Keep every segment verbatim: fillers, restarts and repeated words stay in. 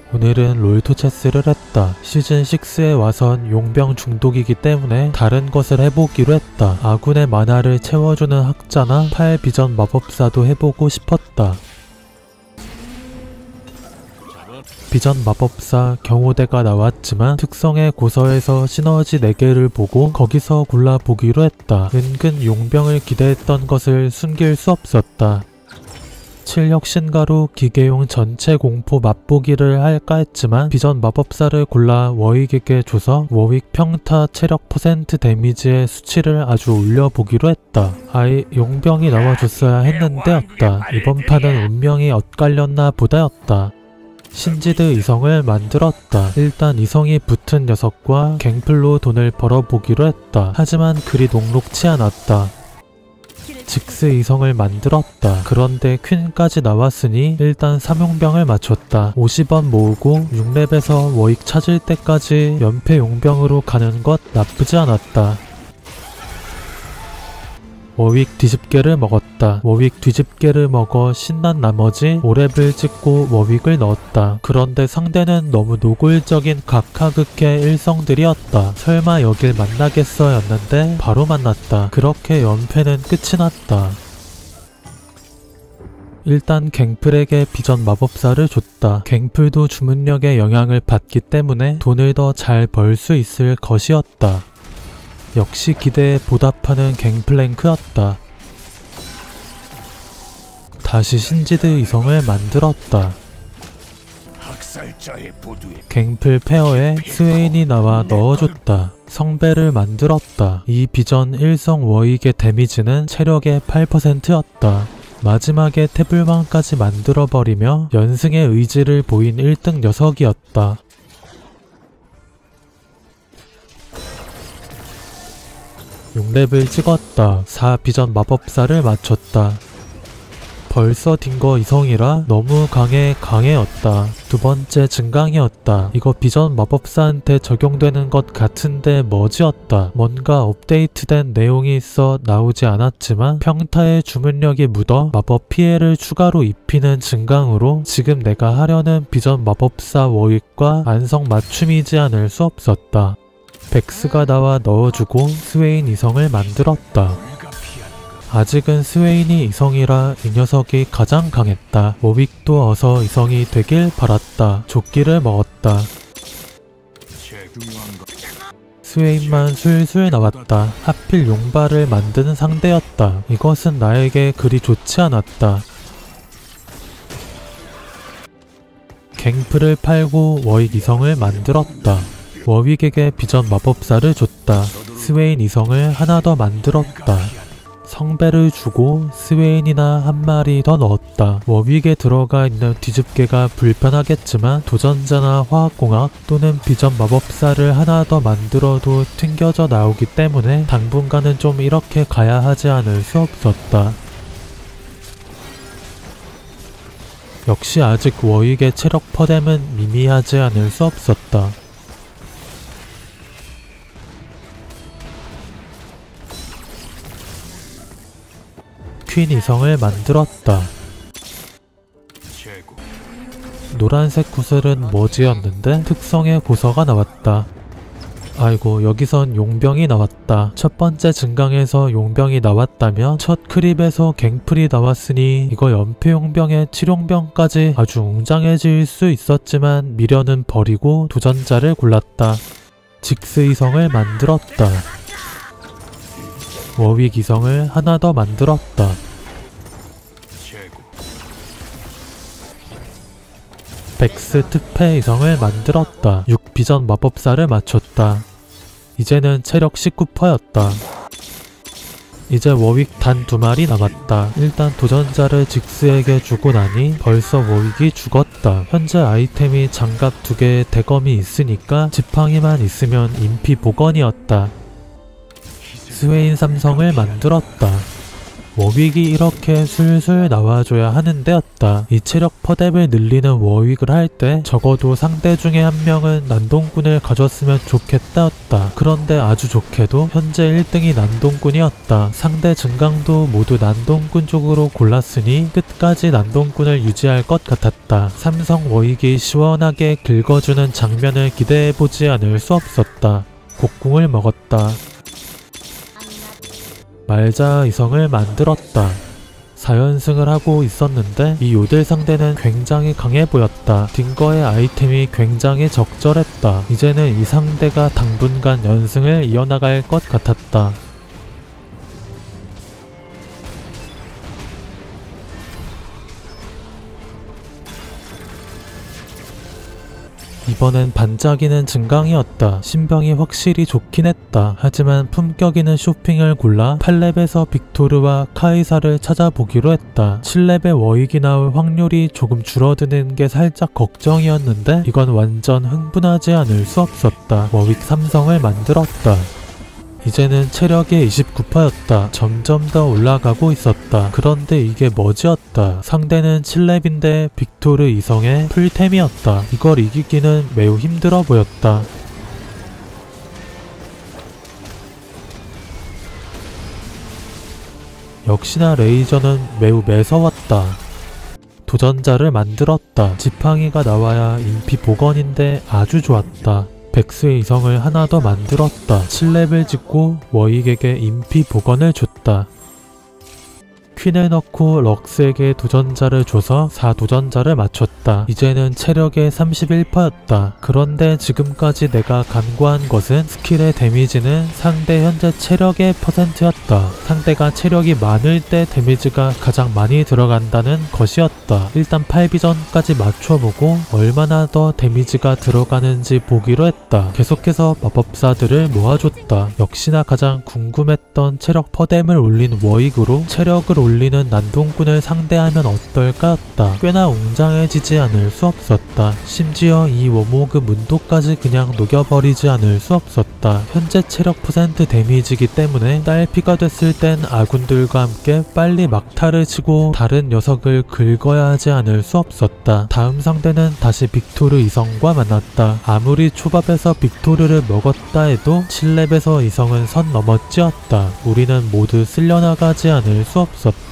오늘은 롤토체스를 했다. 시즌 식스에 와선 용병 중독이기 때문에 다른 것을 해보기로 했다. 아군의 만화를 채워주는 학자나 팔 비전 마법사도 해보고 싶었다. 비전 마법사 경호대가 나왔지만 특성의 고서에서 시너지 네 개를 보고 거기서 골라보기로 했다. 은근 용병을 기대했던 것을 숨길 수 없었다. 칠력 신가로 기계용 전체 공포 맛보기를 할까 했지만 비전 마법사를 골라 워윅에게 줘서 워윅 평타 체력 퍼센트 데미지의 수치를 아주 올려보기로 했다. 아예 용병이 나와줬어야 했는데 였다. 이번 판은 운명이 엇갈렸나 보다였다. 신지드 이성을 만들었다. 일단 이성이 붙은 녀석과 갱플로 돈을 벌어보기로 했다. 하지만 그리 녹록치 않았다. 직스 이성을 만들었다. 그런데 퀸까지 나왔으니 일단 삼용병을 맞췄다. 오십 원 모으고 육 렙에서 워윅 찾을 때까지 연패 용병으로 가는 것 나쁘지 않았다. 워윅 뒤집개를 먹었다. 워윅 뒤집개를 먹어 신난 나머지 오 렙을 찍고 워윅을 넣었다. 그런데 상대는 너무 노골적인 각하극의 일성들이었다. 설마 여길 만나겠어 였는데 바로 만났다. 그렇게 연패는 끝이 났다. 일단 갱플에게 비전 마법사를 줬다. 갱플도 주문력의 영향을 받기 때문에 돈을 더 잘 벌 수 있을 것이었다. 역시 기대에 보답하는 갱플랭크였다. 다시 신지드 이성을 만들었다. 갱플 페어에 스웨인이 나와 넣어줬다. 성배를 만들었다. 이 비전 일성 워익의 데미지는 체력의 팔 퍼센트였다. 마지막에 태블왕까지 만들어버리며 연승의 의지를 보인 일 등 녀석이었다. 육 렙을 찍었다. 사 비전 마법사를 맞췄다. 벌써 딩거 이성이라 너무 강해 강해였다. 두 번째 증강이었다. 이거 비전 마법사한테 적용되는 것 같은데 뭐지였다. 뭔가 업데이트된 내용이 있어 나오지 않았지만 평타의 주문력이 묻어 마법 피해를 추가로 입히는 증강으로 지금 내가 하려는 비전 마법사 워익과 안성 맞춤이지 않을 수 없었다. 백스가 나와 넣어주고 스웨인 이성을 만들었다. 아직은 스웨인이 이성이라 이 녀석이 가장 강했다. 워윅도 어서 이성이 되길 바랐다. 조끼를 먹었다. 스웨인만 술술 나왔다. 하필 용발을 만드는 상대였다. 이것은 나에게 그리 좋지 않았다. 갱플을 팔고 워윅 이성을 만들었다. 워윅에게 비전 마법사를 줬다. 스웨인 이성을 하나 더 만들었다. 성배를 주고 스웨인이나 한 마리 더 넣었다. 워윅에 들어가 있는 뒤집개가 불편하겠지만 도전자나 화학공학 또는 비전 마법사를 하나 더 만들어도 튕겨져 나오기 때문에 당분간은 좀 이렇게 가야 하지 않을 수 없었다. 역시 아직 워윅의 체력 퍼뎀은 미미하지 않을 수 없었다. 퀸 이성을 만들었다. 노란색 구슬은 뭐지였는데 특성의 고서가 나왔다. 아이고 여기선 용병이 나왔다. 첫 번째 증강에서 용병이 나왔다면 첫 크립에서 갱플이 나왔으니 이거 연패 용병에 칠용병까지 아주 웅장해질 수 있었지만 미련은 버리고 도전자를 골랐다. 직스 이성을 만들었다. 워윅 이성을 하나 더 만들었다. 백스 특패 이성을 만들었다. 육 비전 마법사를 맞췄다. 이제는 체력 십구 퍼센트였다. 이제 워윅 단 두 마리 남았다. 일단 도전자를 직스에게 주고 나니 벌써 워윅이 죽었다. 현재 아이템이 장갑 두 개의 대검이 있으니까 지팡이만 있으면 인피 복원이었다. 스웨인 삼성을 만들었다. 워윅이 이렇게 술술 나와줘야 하는 데였다. 이 체력 퍼뎀을 늘리는 워윅을 할 때 적어도 상대 중에 한 명은 난동꾼을 가졌으면 좋겠다였다. 그런데 아주 좋게도 현재 일 등이 난동꾼이었다. 상대 증강도 모두 난동꾼 쪽으로 골랐으니 끝까지 난동꾼을 유지할 것 같았다. 삼성 워윅이 시원하게 긁어주는 장면을 기대해보지 않을 수 없었다. 곡궁을 먹었다. 말자 이성을 만들었다. 사 연승을 하고 있었는데 이 요들 상대는 굉장히 강해 보였다. 딩거의 아이템이 굉장히 적절했다. 이제는 이 상대가 당분간 연승을 이어나갈 것 같았다. 이번엔 반짝이는 증강이었다. 신병이 확실히 좋긴 했다. 하지만 품격 있는 쇼핑을 골라 팔 렙에서 빅토르와 카이사를 찾아보기로 했다. 칠 렙에 워윅이 나올 확률이 조금 줄어드는 게 살짝 걱정이었는데 이건 완전 흥분하지 않을 수 없었다. 워윅 삼성을 만들었다. 이제는 체력이 이십구 퍼센트였다. 점점 더 올라가고 있었다. 그런데 이게 뭐지였다. 상대는 칠 렙인데 빅토르 이성의 풀템이었다. 이걸 이기기는 매우 힘들어 보였다. 역시나 레이저는 매우 매서웠다. 도전자를 만들었다. 지팡이가 나와야 인피 복원인데 아주 좋았다. 백스의 이성을 하나 더 만들었다. 칠 렙을 찍고 워윅에게 인피 복원을 줬다. 퀸을 넣고 럭스에게 도전자를 줘서 사 도전자를 맞췄다. 이제는 체력의 삼십일 퍼센트였다. 그런데 지금까지 내가 간과한 것은 스킬의 데미지는 상대 현재 체력의 퍼센트였다. 상대가 체력이 많을 때 데미지가 가장 많이 들어간다는 것이었다. 일단 팔 비전까지 맞춰보고 얼마나 더 데미지가 들어가는지 보기로 했다. 계속해서 마법사들을 모아줬다. 역시나 가장 궁금했던 체력 퍼뎀을 올린 워윅으로 체력을 올린 올리는 난동꾼을 상대하면 어떨까였다. 꽤나 웅장해지지 않을 수 없었다. 심지어 이 워모그 문도까지 그냥 녹여버리지 않을 수 없었다. 현재 체력 퍼센트 데미지이기 때문에 딸피가 됐을 땐 아군들과 함께 빨리 막타를 치고 다른 녀석을 긁어야 하지 않을 수 없었다. 다음 상대는 다시 빅토르 이성과 만났다. 아무리 초밥에서 빅토르를 먹었다 해도 칠 렙에서 이성은 선 넘었지였다. 우리는 모두 쓸려나가지 않을 수 없었다.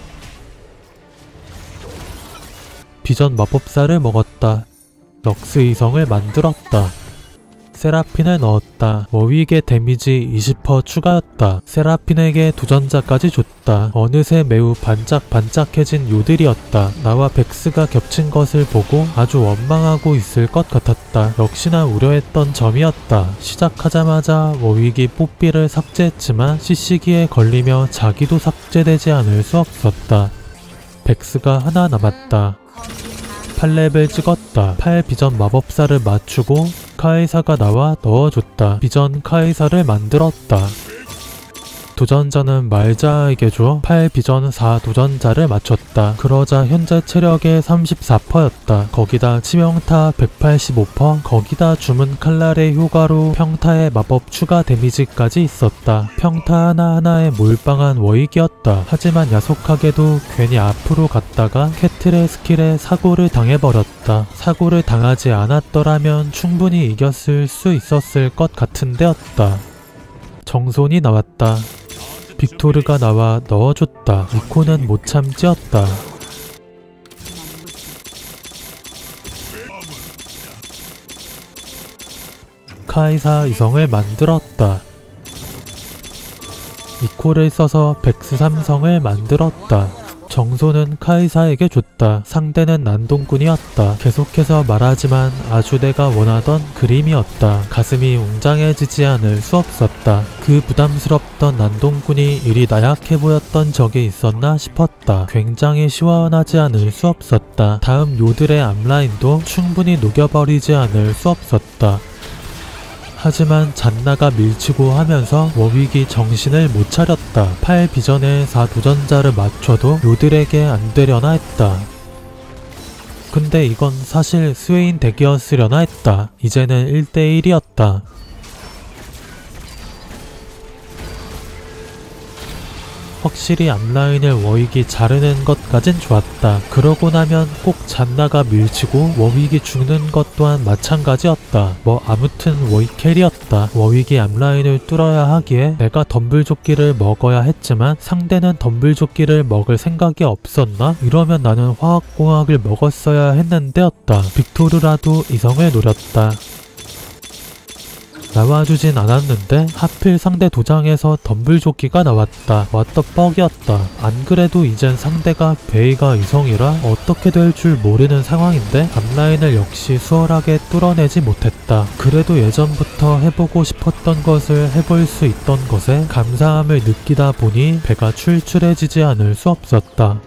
비전 마법사를 먹었다. 럭스 이성을 만들었다. 세라핀을 넣었다. 워윅의 데미지 이십 퍼센트 추가였다. 세라핀에게 도전자까지 줬다. 어느새 매우 반짝반짝해진 요들이었다. 나와 백스가 겹친 것을 보고 아주 원망하고 있을 것 같았다. 역시나 우려했던 점이었다. 시작하자마자 워윅이 뽀삐를 삭제했지만 씨씨기에 걸리며 자기도 삭제되지 않을 수 없었다. 백스가 하나 남았다. 팔 렙을 찍었다. 팔 비전 마법사를 맞추고 카이사가 나와 넣어줬다. 비전 카이사를 만들었다. 도전자는 말자에게 줘 팔 비전 사 도전자를 맞췄다. 그러자 현재 체력의 삼십사 퍼센트였다. 거기다 치명타 백팔십오 퍼센트, 거기다 주문 칼날의 효과로 평타의 마법 추가 데미지까지 있었다. 평타 하나하나에 몰빵한 워윅이었다. 하지만 야속하게도 괜히 앞으로 갔다가 캐틀의 스킬에 사고를 당해버렸다. 사고를 당하지 않았더라면 충분히 이겼을 수 있었을 것 같은데였다. 정손이 나왔다. 빅토르가 나와 넣어줬다. 니코는 못 참지었다. 카이사 이성을 만들었다. 니코를 써서 백스 삼성을 만들었다. 정소는 카이사에게 줬다. 상대는 난동꾼이었다. 계속해서 말하지만 아주 내가 원하던 그림이었다. 가슴이 웅장해지지 않을 수 없었다. 그 부담스럽던 난동꾼이 이리 나약해 보였던 적이 있었나 싶었다. 굉장히 시원하지 않을 수 없었다. 다음 요들의 앞라인도 충분히 녹여버리지 않을 수 없었다. 하지만 잔나가 밀치고 하면서 워윅이 정신을 못 차렸다. 팔 비전에 사 도전자를 맞춰도 요들에게 안 되려나 했다. 근데 이건 사실 스웨인 덱이었으려나 했다. 이제는 일 대 일이었다. 확실히 앞라인을 워윅이 자르는 것까진 좋았다. 그러고 나면 꼭 잔나가 밀치고 워윅이 죽는 것 또한 마찬가지였다. 뭐 아무튼 워윅 캐리였다. 워윅이 앞라인을 뚫어야 하기에 내가 덤블조끼를 먹어야 했지만 상대는 덤블조끼를 먹을 생각이 없었나? 이러면 나는 화학공학을 먹었어야 했는데였다. 빅토르라도 이성을 노렸다. 나와주진 않았는데 하필 상대 도장에서 덤블조끼가 나왔다. 왓더 뻑이었다. 안 그래도 이젠 상대가 베이가 이성이라 어떻게 될 줄 모르는 상황인데 앞라인을 역시 수월하게 뚫어내지 못했다. 그래도 예전부터 해보고 싶었던 것을 해볼 수 있던 것에 감사함을 느끼다 보니 배가 출출해지지 않을 수 없었다.